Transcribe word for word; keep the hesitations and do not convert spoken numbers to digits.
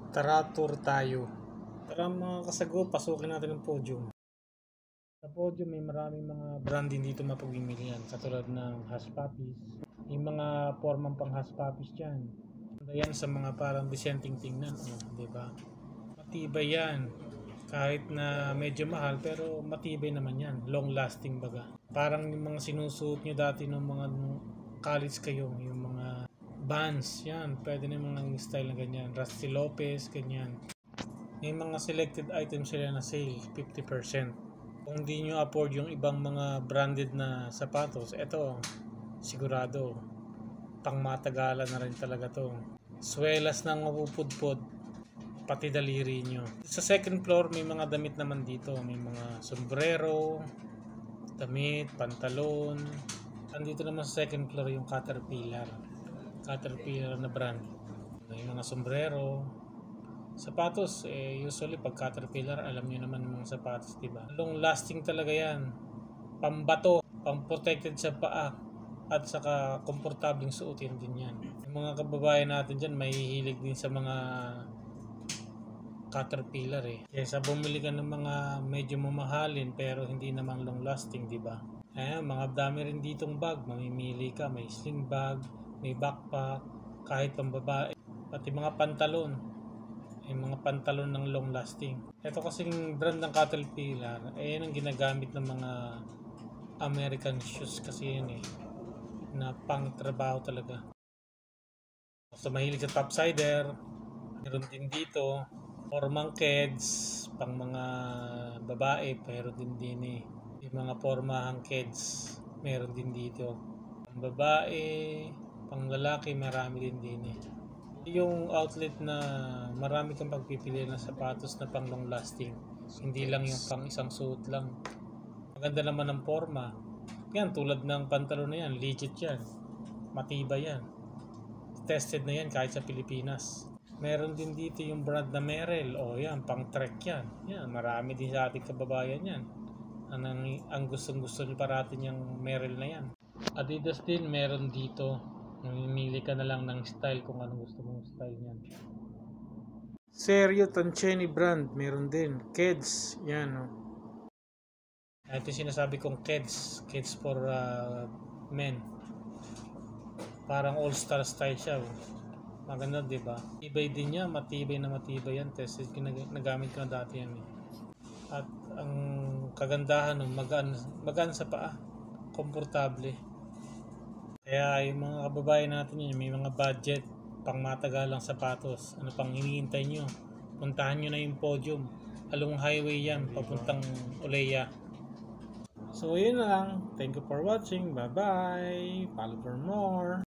Tara, tour tayo. Tara mga kasago, pasukin natin ang podium. Sa podium may maraming mga brand din dito mapagmimilian, katulad ng Hush Puppies. May mga formang pang Hush Puppies dyan. Yan sa mga parang disenteng tingnan, oh, di ba? Matibay yan. Kahit na medyo mahal, pero matibay naman yan. Long lasting baga. Parang yung mga sinusuot nyo dati ng mga college kayo, yung mga Vans, yan. Pwede na yung mga style na ganyan. Rusty Lopez, ganyan. May mga selected items sila na sale, fifty percent. Kung di nyo afford yung ibang mga branded na sapatos, eto, sigurado, pang matagalan na rin talaga to. Swelas ng mapupudpod, pati daliri nyo. Sa second floor, may mga damit naman dito. May mga sombrero, damit, pantalon. Andito naman sa second floor yung Caterpillar. Caterpillar na brand. May mga sombrero. Sapatos, eh, usually pag Caterpillar, alam niyo naman yung mga sapatos, diba? Long lasting talaga yan. Pambato, pang protected sa paa, at saka komportabling suotin din yan. Yung mga kababayan natin dyan, may hilig din sa mga Caterpillar eh. Kesa bumili ka ng mga medyo mamahalin pero hindi naman long lasting, diba? Eh, mga dami rin ditong bag. Mamimili ka, may sling bag, may backpack, kahit pambabae, pati mga pantalon. Yung mga pantalon ng long lasting. Ito kasing brand ng Caterpillar, eh yan ang ginagamit ng mga American shoes kasi yun eh, na pang trabaho talaga. So mahilig sa topsider, meron din dito, formang kids, pang mga babae, pero din din eh. Yung mga formahang kids, meron din dito. Pang babae, pang lalaki, marami din din eh. Yung outlet na marami kang pagpipili ng sapatos na pang long lasting, hindi lang yung pang isang suot lang. Maganda naman ang forma yan, tulad ng pantalon na yan, legit yan, matibay yan, tested na yan kahit sa Pilipinas. Meron din dito yung brand na Merrell, o oh, yan, pang trek yan, yan, marami din sa ating kababayan yan. Ang, ang gustong gusto nyo parating yung Merrell na yan. Adidas din meron dito. Mamimili ka na lang ng style kung anong gusto mong style niyan. Serio Tancheni brand, meron din. Kids, yan o. Oh. Ito yung sinasabi kong kids. Kids for uh, men. Parang all-star style siya. Oh. Maganda, diba? Matibay din niya, matibay na matibay yan. Tested, nagamit ko na dati yan. Eh. At ang kagandahan, oh, magaan, magaan sa paa. Komportable. Kaya yung mga kababayan natin yun, may mga budget, pang matagalang sapatos. Ano pang hinihintay nyo? Puntahan nyo na yung podium. Along highway yan, papuntang Oleya. So yun na lang. Thank you for watching. Bye bye. Follow for more.